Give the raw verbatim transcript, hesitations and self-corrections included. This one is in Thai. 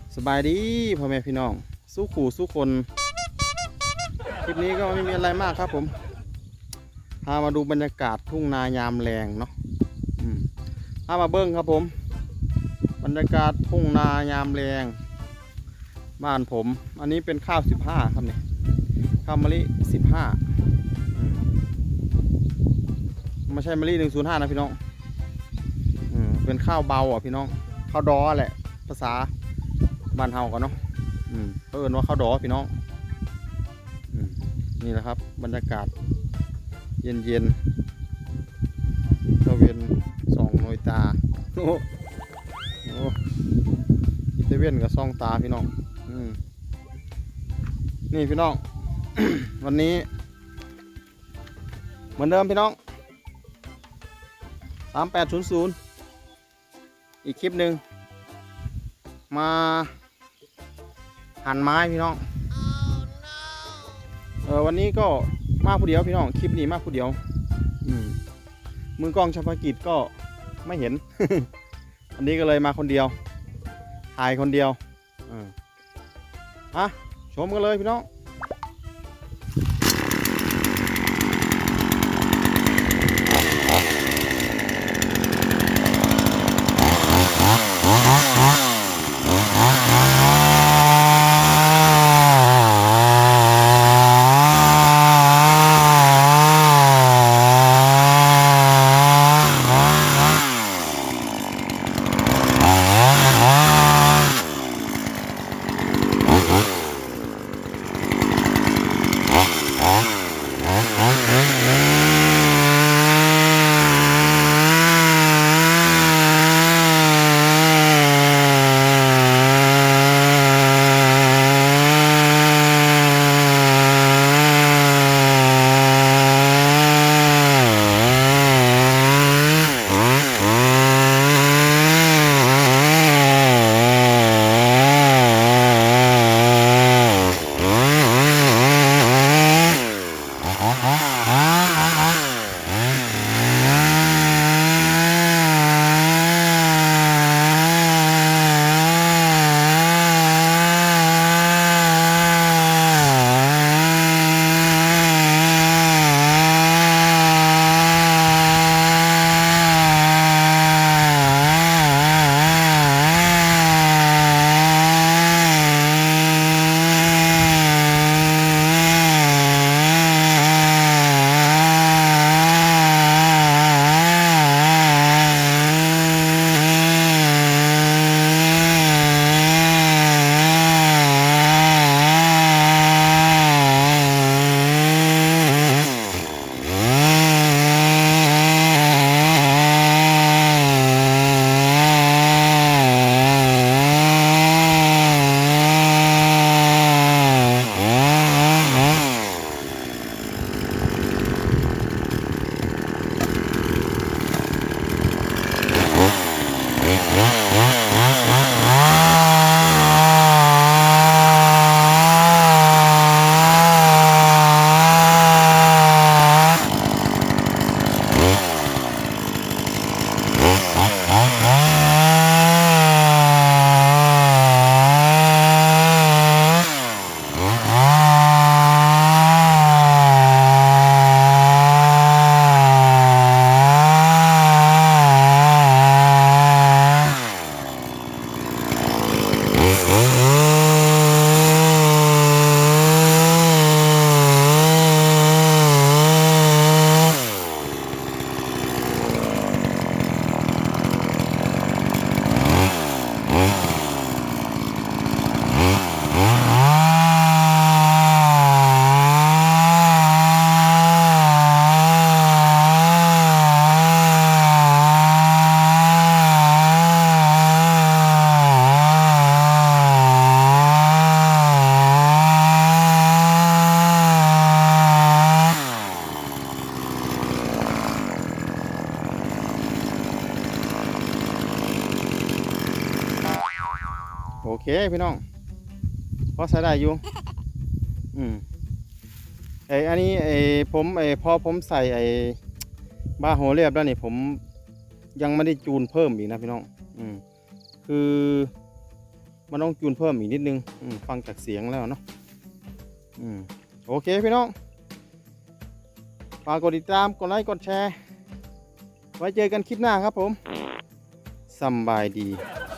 สบายดีพ่อแม่พี่น้องสู้ขู่สู้คนคลิปนี้ก็ไม่มีอะไรมากครับผมพามาดูบรรยากาศทุ่งนายามแรงเนาะพามาเบิ้งครับผมบรรยากาศทุ่งนายามแรงบ้านผมอันนี้เป็นข้าวสิบห้าครับเนี่ยข้าวมะลิสิบห้าไม่ใช่มะลิหนึ่งศูนย์ห้านะพี่น้องเป็นข้าวเบาอ่ะพี่น้องข้าวดอแหละภาษาบ้านเฮากันเนาะอืมเอิ้นว่าข้าวดอพี่น้องอืมนี่แหละครับบรรยากาศเย็นเย็นตะเวนสองหน่วยตาโอ้โหอิตาเวนกับซองตาพี่น้องอืมนี่พี่น้อง วันนี้เหมือนเดิมพี่น้องสามแปดศูนย์ศูนย์อีกคลิปหนึ่งมาหั่นไม้พี่น้อง oh, no. เออวันนี้ก็มาผู้เดียวพี่น้องคลิปนี้มาผู้เดียวอืมมือกล้องเฉพาะกิจก็ไม่เห็น อันนี้ก็เลยมาคนเดียวถ่ายคนเดียวอ่าอ่ะชมกันเลยพี่น้องโอเคพี่น้องพอใช้ได้อยู่อืมไออันนี้ไอผมไอพอผมใส่ไอบาโฮเรียบแล้วนี่ผมยังไม่ได้จูนเพิ่มอีกนะพี่น้องอืมคือมันต้องจูนเพิ่มอีกนิดนึงอืมฟังจากเสียงแล้วเนาะอืมโอเคพี่น้องฝากกดติดตามกดไลค์กดแชร์ไว้เจอกันคลิปหน้าครับผมสำบายดี